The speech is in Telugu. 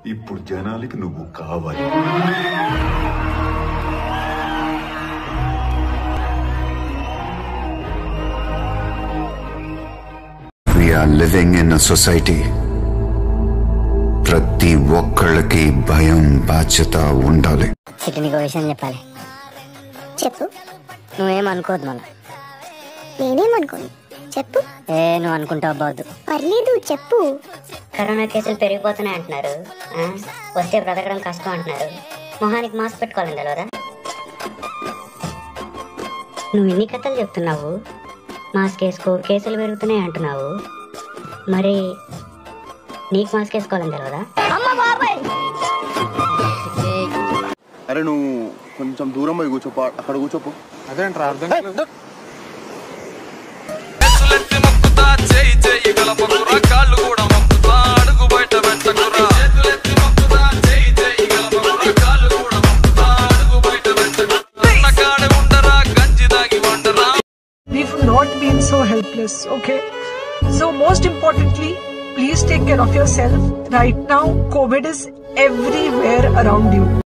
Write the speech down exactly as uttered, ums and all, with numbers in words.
ఇప్పుడు జనాలకి నువ్వు కావాలి. We are living in a society. ప్రతి ఒక్కళ్ళకి భయం బాధ్యత ఉండాలి. చిట్టి నీకు విషయం చెప్పాలి. చెప్పు. నువ్వేమనుకోవద్దు మళ్ళా. నేనేమనుకోను, చెప్పు. ఏ నువ్వు అనుకుంటావు బాదు. పర్లేదు, చెప్పు. కరోనా కేసులు పెరిగిపోతున్నాయి అంటున్నారు, వస్తే బ్రతకడం కష్టం అంటున్నారు. మొహానికి మాస్క్ పెట్టుకోవాలని తెలవదా? నువ్వు ఎన్ని కథలు చెప్తున్నావు, మాస్క్ వేసుకో కేసులు పెరుగుతున్నాయి అంటున్నావు, మరి నీకు మాస్క్ వేసుకోవాలని తెలవదా? అరే నువ్వు కొంచెం దూరం పోయి కూర్చోపో, అక్కడ కూర్చోపో. అదేంట్రా అర్థం కాలేదు. We've not been so helpless, okay? So most importantly, please take care of yourself. Right now, COVID is everywhere around you.